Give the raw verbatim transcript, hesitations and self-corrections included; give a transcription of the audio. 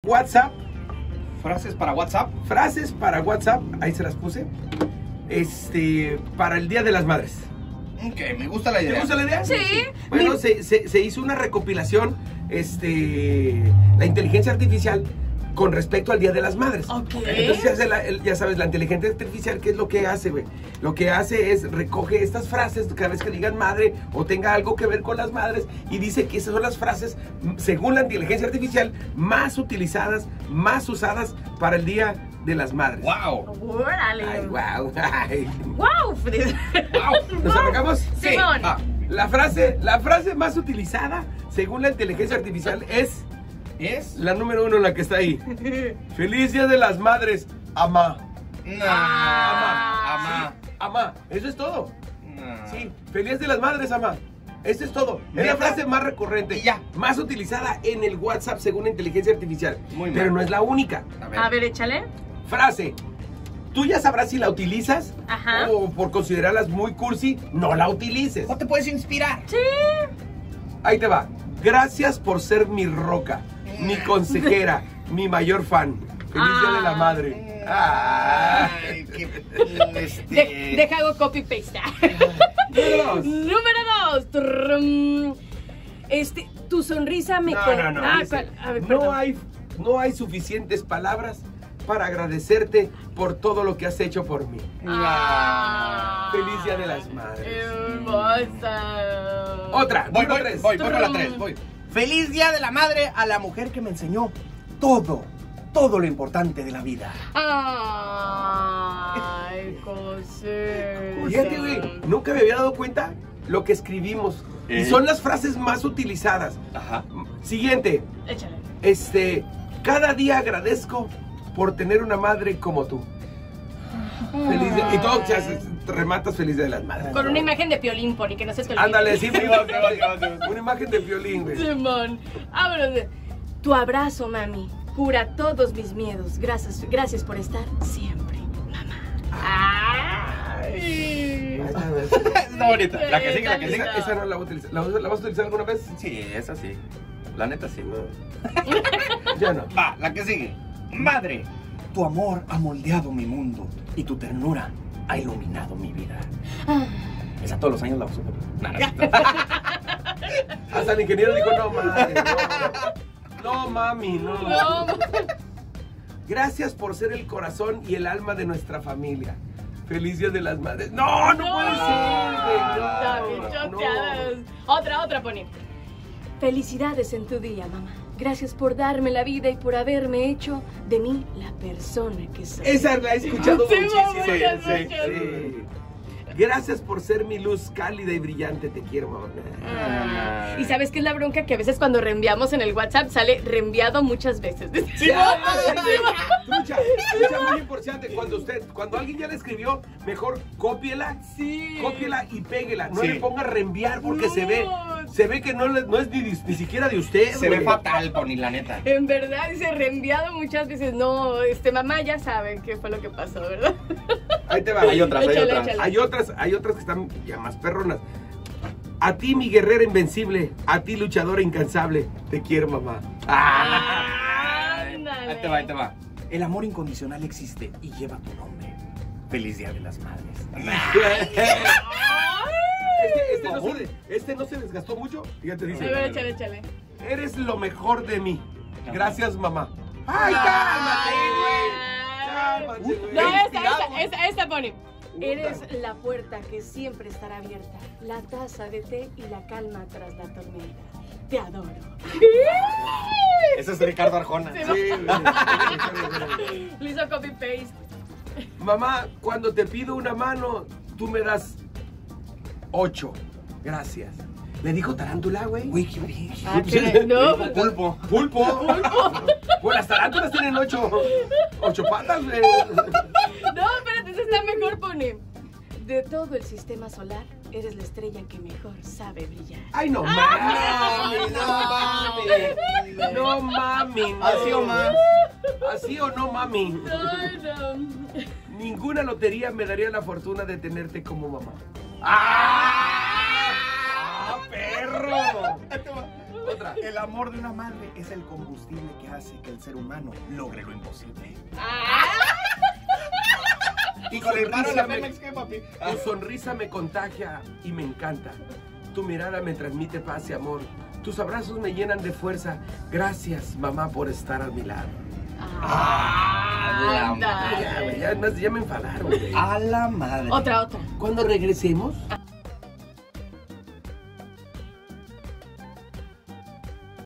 WhatsApp. Frases para WhatsApp. Frases para WhatsApp, ahí se las puse. Este, para el Día de las Madres. Ok, me gusta la idea. ¿Te gusta la idea? Sí. Bueno, se, se, se hizo una recopilación, este, la inteligencia artificial con respecto al Día de las Madres. Ok. Entonces ya, se la- el- ya sabes, la inteligencia artificial, ¿qué es lo que hace, güey? Lo que hace es recoge estas frases cada vez que digan madre o tenga algo que ver con las madres y dice que esas son las frases, m- según la inteligencia artificial, más utilizadas, más usadas para el Día de las Madres. ¡Wow! Órale. Ay, wow. Ay. Wow, Fred. ¡Wow! ¿Nos arrancamos? Sí. Simón. Ah, La frase, la frase más utilizada, según la inteligencia artificial, es ¿es? la número uno, la que está ahí. Feliz Día de las Madres, ama. No. Ah. Ama. Ama, eso es todo. No. Sí, feliz de las madres, ama. Eso es todo. Es la ¿Neta? frase más recurrente. Y ya. Más utilizada en el WhatsApp según la inteligencia artificial. Muy Pero mal. no es la única. A ver. A ver, échale. Frase. Tú ya sabrás si la utilizas. Ajá. O por considerarlas muy cursi, no la utilices. ¿O te puedes inspirar? Sí. Ahí te va. Gracias por ser mi roca, mi consejera, mi mayor fan. Feliz Día de la Madre. Ah. Ay, qué... Este... De- deja hago copy paste. Número dos. Número dos. Trrrm. Este, tu sonrisa me No, con- no, no. Ah, dice, ¿cuál? A ver, no, perdón. hay, no hay suficientes palabras para agradecerte por todo lo que has hecho por mí. Ah. Feliz Día de las Madres. Hermosa. Otra, Voy, número voy, tres. voy, voy con la tres, voy. Feliz Día de la Madre a la mujer que me enseñó todo, todo lo importante de la vida. Ay, José. Fíjate, güey, nunca me había dado cuenta lo que escribimos. Y ¿Eh? son las frases más utilizadas. Ajá. Siguiente, Échale. este, cada día agradezco por tener una madre como tú. Feliz día- y todo ya se- te rematas feliz Día de las Madres. Con una imagen de Piolín, Poli, que no se te olvide. Ándale, sí, Sí, va, sí, va, sí, va, sí va. una imagen de violín, güey. Simón. Vámonos. Tu abrazo, mami, cura todos mis miedos. Gracias, gracias por estar siempre, mamá. Ay. Está bonita. La que sigue, la que sigue. Esa, esa no la voy a utilizar. ¿La, vas- la vas a utilizar alguna vez? Sí, esa sí. La neta sí. Ya no. Va, la que sigue. Madre, tu amor ha moldeado mi mundo y tu ternura ha iluminado mi vida. Esa todos los años la uso. Nada. Hasta el ingeniero dijo, no, mami, no. No, mami, no. No. Gracias por ser el corazón y el alma de nuestra familia. Feliz Día de las Madres. No, no, puede ser, güey. Está bien No, choteadas. no. Otra, otra, Poni. Felicidades en tu día, mamá. Gracias por darme la vida y por haberme hecho de mí la persona que soy. Esa la he escuchado Sí, muchísimo. muchas, Sí, muchas. sí. Gracias por ser mi luz cálida y brillante. Te quiero, mamá. Ah. Y sabes qué es la bronca, que a veces cuando reenviamos en el WhatsApp sale reenviado muchas veces. Sí, ya, ya, ya. Trucha, trucha, muy importante. Cuando usted, cuando alguien ya le escribió, mejor cópiela, Sí. cópiela y péguela. No Sí. le ponga reenviar porque No. se ve, se ve que no, le- no es ni, ni siquiera de usted. Se ve güey. fatal, Pony, la neta. En verdad, dice reenviado muchas veces. No, este, mamá ya sabe qué fue lo que pasó, ¿verdad? Ahí te va. Hay otras, hay Échale, otras. échale. Hay otras, hay otras que están ya más perronas. A ti, mi guerrera invencible. A ti, luchadora incansable. Te quiero, mamá. Ah. Ándale. Ahí te va, ahí te va. El amor incondicional existe y lleva tu nombre. Feliz Día de las Madres. Este, este no se, este no se desgastó mucho. Fíjate, A dice. ver, échale, échale. Eres lo mejor de mí. Gracias, mamá. Ay, ¡Ay, cálmate, güey! ¡Cálmate, güey! No, esta, inspirado, esta, esta, esta pone. Puta. Eres la puerta que siempre estará abierta, la taza de té y la calma tras la tormenta. Te adoro. Ese es Ricardo Arjona. Sí. Sí, güey. Le hizo copy paste. Mamá, cuando te pido una mano, tú me das ocho. Gracias. Le dijo tarántula, güey. Uy, qué origen. Ah, ¿qué? No. Pulpo. Pulpo. Pues las tarántulas tienen ocho, ocho patas, güey. No, espérate, eso está mejor, pone. De todo el sistema solar, eres la estrella que mejor sabe brillar. Ay, no mami, no mami. No mami, no. Así o más. Así o no, mami. Ay, no. Ninguna lotería me daría la fortuna de tenerte como mamá. ¡Ah! ¡Ah, perro! otra. El amor de una madre es el combustible que hace que el ser humano logre lo imposible. Y con el paro de la me, Pemex, ¿qué, papi? tu sonrisa me contagia y me encanta. Tu mirada me transmite paz y amor. Tus abrazos me llenan de fuerza. Gracias, mamá, por estar a mi lado. Ah, Ya, güey, ya, ya me enfadaron, güey. A la madre. Otra, otra. Cuando regresemos,